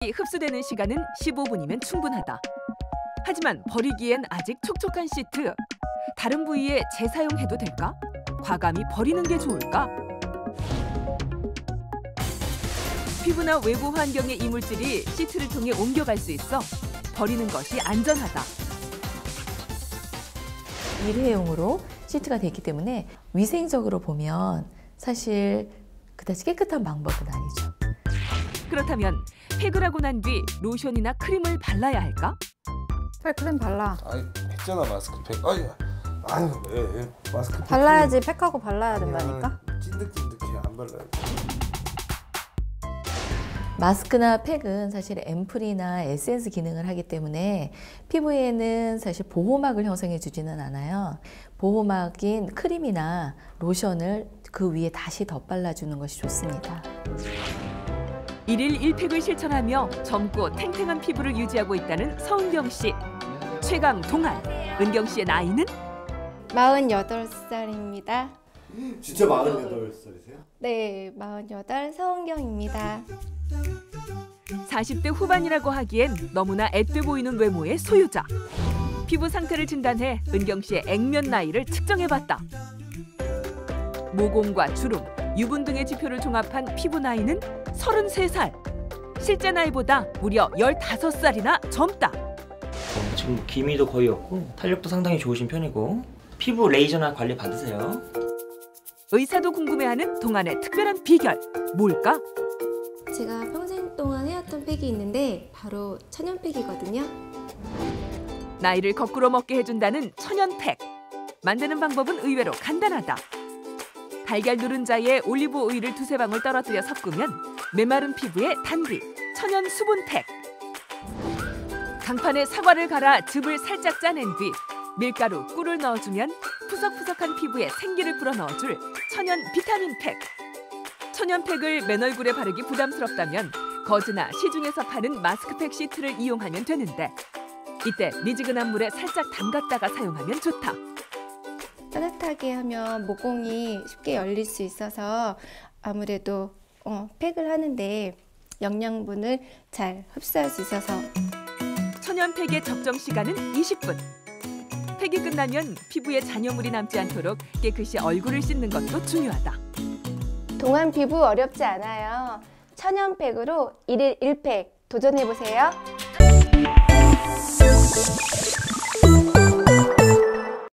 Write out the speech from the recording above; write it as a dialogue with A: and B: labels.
A: 흡수되는 시간은 15분이면 충분하다. 하지만 버리기엔 아직 촉촉한 시트. 다른 부위에 재사용해도 될까? 과감히 버리는 게 좋을까? 피부나 외부 환경의 이물질이 시트를 통해 옮겨갈 수 있어 버리는 것이 안전하다.
B: 일회용으로 시트가 되기 때문에 위생적으로 보면 사실 그다지 깨끗한 방법은 아니죠.
A: 그렇다면 팩을 하고 난 뒤 로션이나 크림을 발라야 할까?
C: 빨리 크림 발라.
D: 아니 했잖아 마스크팩. 아유 왜 마스크팩
C: 발라야지. 팩하고 발라야 된다니까.
D: 찐득찐득해 안 발라요.
B: 마스크나 팩은 사실 앰플이나 에센스 기능을 하기 때문에 피부에는 사실 보호막을 형성해 주지는 않아요. 보호막인 크림이나 로션을 그 위에 다시 덧발라주는 것이 좋습니다.
A: 1일 1팩을 실천하며 젊고 탱탱한 피부를 유지하고 있다는 서은경 씨. 최강 동안. 은경 씨의 나이는?
E: 48살입니다.
F: 진짜 48살이세요?
E: 네, 48 서은경입니다.
A: 40대 후반이라고 하기엔 너무나 앳돼 보이는 외모의 소유자. 피부 상태를 진단해 은경 씨의 액면 나이를 측정해봤다. 모공과 주름, 유분 등의 지표를 종합한 피부 나이는 33살. 실제 나이보다 무려 15살이나 젊다.
G: 지금 기미도 거의 없고 탄력도 상당히 좋으신 편이고 피부 레이저나 관리 받으세요.
A: 의사도 궁금해하는 동안의 특별한 비결, 뭘까?
E: 제가 평생 동안 해왔던 팩이 있는데 바로 천연팩이거든요.
A: 나이를 거꾸로 먹게 해준다는 천연팩. 만드는 방법은 의외로 간단하다. 달걀 누른자에 올리브 오일을 2~3방울 떨어뜨려 섞으면 메마른 피부에 단비, 천연 수분팩. 강판에 사과를 갈아 즙을 살짝 짜낸 뒤 밀가루, 꿀을 넣어주면 푸석푸석한 피부에 생기를 불어넣어줄 천연 비타민팩. 천연팩을 맨 얼굴에 바르기 부담스럽다면 거즈나 시중에서 파는 마스크팩 시트를 이용하면 되는데 이때 미지근한 물에 살짝 담갔다가 사용하면 좋다.
E: 따뜻하게 하면 모공이 쉽게 열릴 수 있어서 아무래도 팩을 하는데 영양분을 잘 흡수할 수 있어서.
A: 천연팩의 적정 시간은 20분. 팩이 끝나면 피부에 잔여물이 남지 않도록 깨끗이 얼굴을 씻는 것도 중요하다.
E: 동안 피부 어렵지 않아요. 천연팩으로 1일 1팩 도전해보세요.